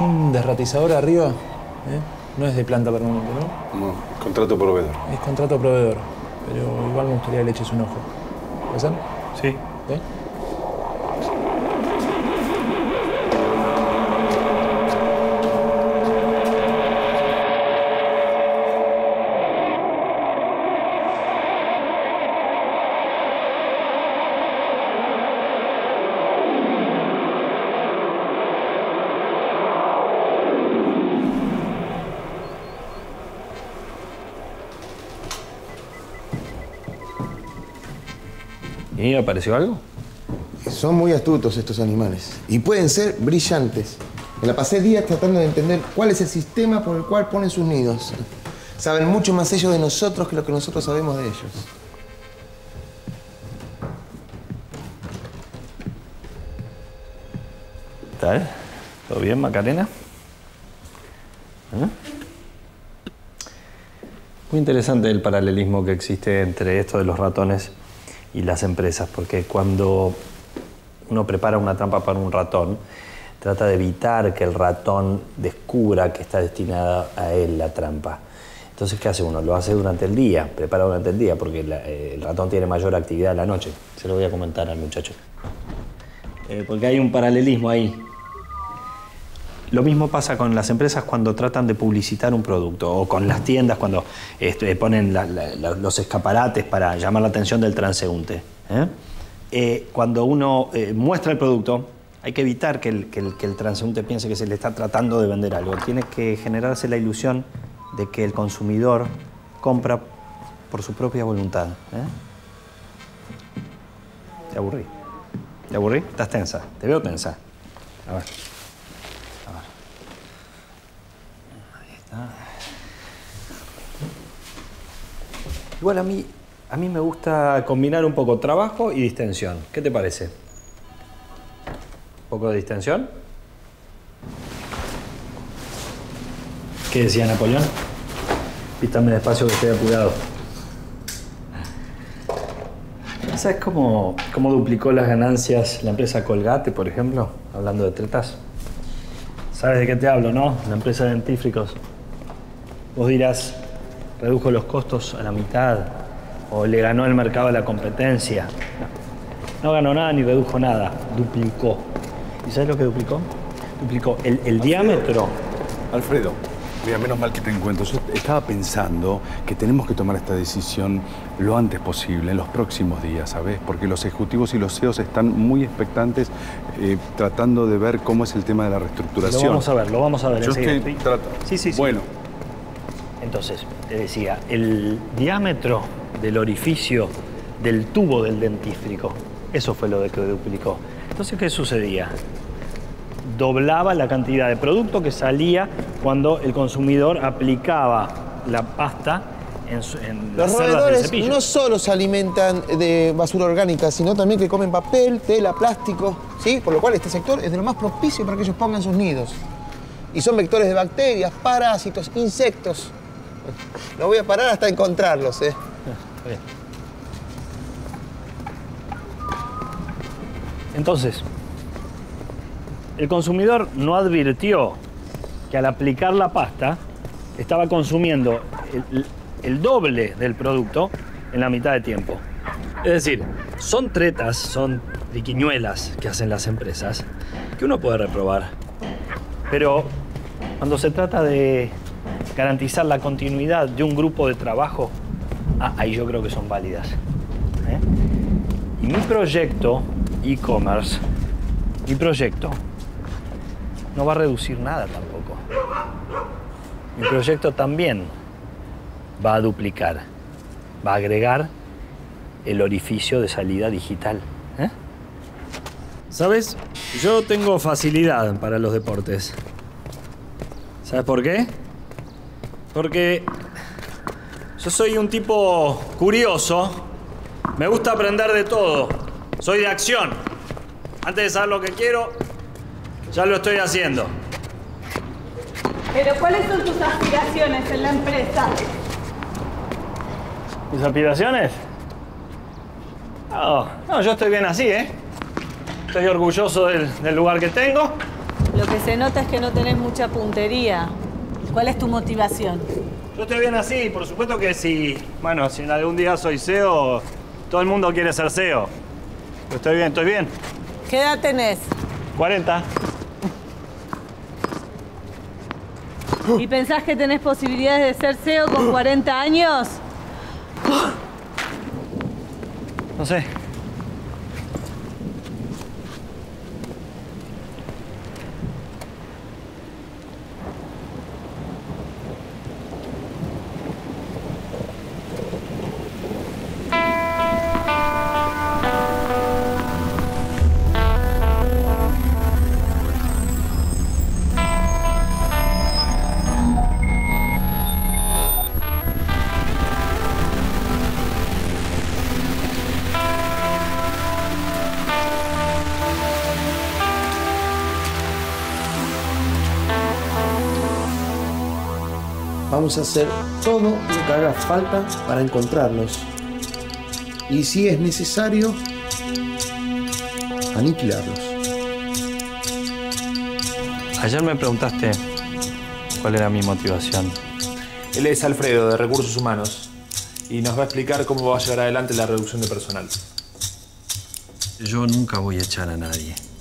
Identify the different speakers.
Speaker 1: un desratizador arriba, no es de planta permanente, ¿no?
Speaker 2: No, contrato proveedor.
Speaker 1: Es contrato proveedor, pero igual me gustaría que le eches un ojo. ¿Puede ser?
Speaker 2: Sí.
Speaker 1: ¿Sí?
Speaker 3: ¿Y apareció algo?
Speaker 4: Son muy astutos estos animales y pueden ser brillantes. Me la pasé días tratando de entender cuál es el sistema por el cual ponen sus nidos. Saben mucho más ellos de nosotros que lo que nosotros sabemos de ellos.
Speaker 3: ¿Tal? ¿Todo bien, Macarena? ¿Eh? Muy interesante el paralelismo que existe entre esto de los ratones y las empresas, porque cuando uno prepara una trampa para un ratón, trata de evitar que el ratón descubra que está destinada a él la trampa. Entonces, ¿qué hace uno? Lo hace durante el día, prepara durante el día, porque el ratón tiene mayor actividad en la noche. Se lo voy a comentar al muchacho. Porque hay un paralelismo ahí. Lo mismo pasa con las empresas cuando tratan de publicitar un producto, o con las tiendas cuando ponen los escaparates para llamar la atención del transeúnte. Cuando uno muestra el producto, hay que evitar que el transeúnte piense que se le está tratando de vender algo. Tiene que generarse la ilusión de que el consumidor compra por su propia voluntad. ¿Te aburrí? ¿Te aburrí? ¿Estás tensa? Te veo tensa. A ver. Igual a mí me gusta combinar un poco trabajo y distensión. ¿Qué te parece? ¿Un poco de distensión? ¿Qué decía Napoleón? Pístame despacio que estoy apurado. ¿Sabes cómo duplicó las ganancias la empresa Colgate, por ejemplo? Hablando de tretas. ¿Sabes de qué te hablo, no? La empresa de dentífricos. Vos dirás, redujo los costos a la mitad o le ganó el mercado a la competencia. No ganó nada ni redujo nada, duplicó. ¿Y sabes lo que duplicó? Duplicó el diámetro.
Speaker 2: Alfredo, mira, menos mal que te encuentro. Yo estaba pensando que tenemos que tomar esta decisión lo antes posible, en los próximos días, ¿sabes? Porque los ejecutivos y los CEOs están muy expectantes tratando de ver cómo es el tema de la reestructuración.
Speaker 3: Lo vamos a ver.
Speaker 2: Yo
Speaker 3: enseguida.
Speaker 2: estoy tratando.
Speaker 3: Sí.
Speaker 2: Bueno.
Speaker 3: Entonces, te decía, el diámetro del orificio del tubo del dentífrico, eso fue lo de que duplicó. Entonces, ¿qué sucedía? Doblaba la cantidad de producto que salía cuando el consumidor aplicaba la pasta en las
Speaker 4: Los
Speaker 3: cerdas del
Speaker 4: roedores
Speaker 3: cepillo.
Speaker 4: no solo se alimentan de basura orgánica, sino también que comen papel, tela, plástico, ¿sí? Por lo cual este sector es de lo más propicio para que ellos pongan sus nidos. Y son vectores de bacterias, parásitos, insectos. No voy a parar hasta encontrarlos,
Speaker 3: Bien. Entonces, el consumidor no advirtió que al aplicar la pasta estaba consumiendo el doble del producto en la mitad de tiempo. Es decir, son tretas, son triquiñuelas que hacen las empresas que uno puede reprobar. Pero cuando se trata de garantizar la continuidad de un grupo de trabajo, ahí yo creo que son válidas. Y mi proyecto e-commerce, no va a reducir nada tampoco. Mi proyecto también va a duplicar, va a agregar el orificio de salida digital. ¿Sabes? Yo tengo facilidad para los deportes. ¿Sabes por qué? Porque yo soy un tipo curioso, me gusta aprender de todo, soy de acción. Antes de saber lo que quiero, ya lo estoy haciendo.
Speaker 5: Pero ¿cuáles son tus aspiraciones en la empresa?
Speaker 3: ¿Mis aspiraciones? No, yo estoy bien así, ¿eh? Estoy orgulloso del lugar que tengo.
Speaker 5: Lo que
Speaker 6: que se nota es que no tenés mucha puntería. ¿Cuál es tu motivación?
Speaker 7: Yo estoy bien así, por supuesto que si... Bueno, si en algún día soy CEO, todo el mundo quiere ser CEO. Pero estoy bien, estoy bien.
Speaker 6: ¿Qué edad tenés?
Speaker 7: 40.
Speaker 6: ¿Y pensás que tenés posibilidades de ser CEO con 40 años?
Speaker 7: No sé.
Speaker 4: Vamos a hacer todo lo que haga falta para encontrarlos. Y si es necesario, aniquilarlos.
Speaker 3: Ayer me preguntaste cuál era mi motivación.
Speaker 1: Él es Alfredo, de Recursos Humanos, y nos va a explicar cómo va a llevar adelante la reducción de personal.
Speaker 3: Yo nunca voy a echar a nadie.